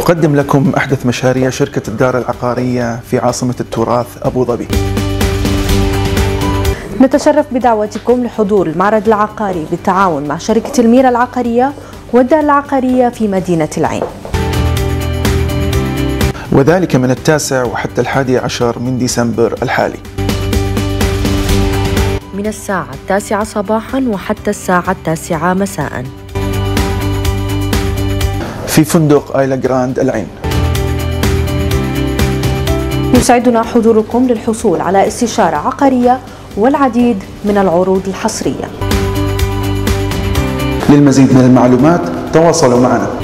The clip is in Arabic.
تقدم لكم أحدث مشاريع شركة الدار العقارية في عاصمة التراث أبو ظبي. نتشرف بدعوتكم لحضور المعرض العقاري بالتعاون مع شركة الميرا العقارية والدار العقارية في مدينة العين، وذلك من 9 وحتى 11 من ديسمبر الحالي، من الساعة 9 صباحا وحتى الساعة 9 مساء في فندق آيلا جراند العين. يسعدنا حضوركم للحصول على استشارة عقارية والعديد من العروض الحصرية. للمزيد من المعلومات تواصلوا معنا.